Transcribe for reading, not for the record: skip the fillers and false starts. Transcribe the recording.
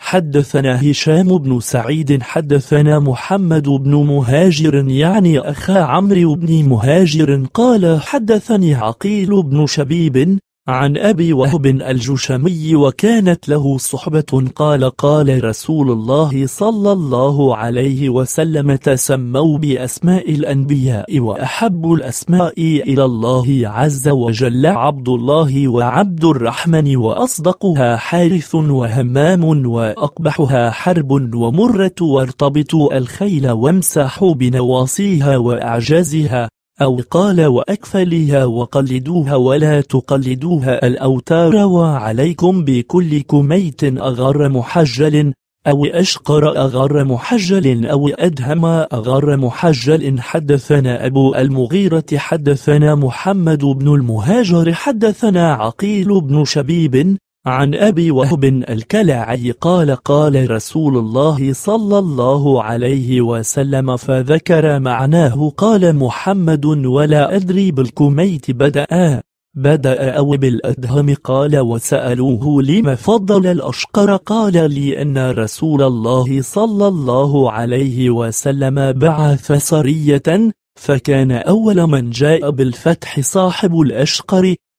حدثنا هشام بن سعيد حدثنا محمد بن مهاجر يعني أخا عمرو بن مهاجر قال حدثني عقيل بن شبيب عن أبي وهب الجشمي وكانت له صحبة قال قال رسول الله صلى الله عليه وسلم تسموا بأسماء الأنبياء وأحب الأسماء إلى الله عز وجل عبد الله وعبد الرحمن وأصدقها حارث وهمام وأقبحها حرب ومرة وارتبطوا الخيل وامسحوا بنواصيها وأعجازها أو قال وأكفلها وقلدوها ولا تقلدوها الأوتار وعليكم بكل كميت أغر محجل أو أشقر أغر محجل أو أدهم أغر محجل. حدثنا أبو المغيرة حدثنا محمد بن المهاجر حدثنا عقيل بن شبيب عن أبي وهب الكلاعي قال قال رسول الله صلى الله عليه وسلم فذكر معناه. قال محمد ولا أدري بالكميت بدأ أو بالأدهم قال وسألوه لما فضل الأشقر قال لي أن رسول الله صلى الله عليه وسلم بعث سرية فكان أول من جاء بالفتح صاحب الأشقر